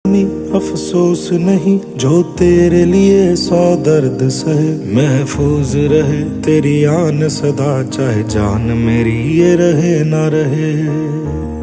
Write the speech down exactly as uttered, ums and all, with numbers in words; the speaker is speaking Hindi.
अफसोस नहीं जो तेरे लिए सौ दर्द सहे, महफूज रहे तेरी आन सदा चाहे जान मेरी ये रहे ना रहे।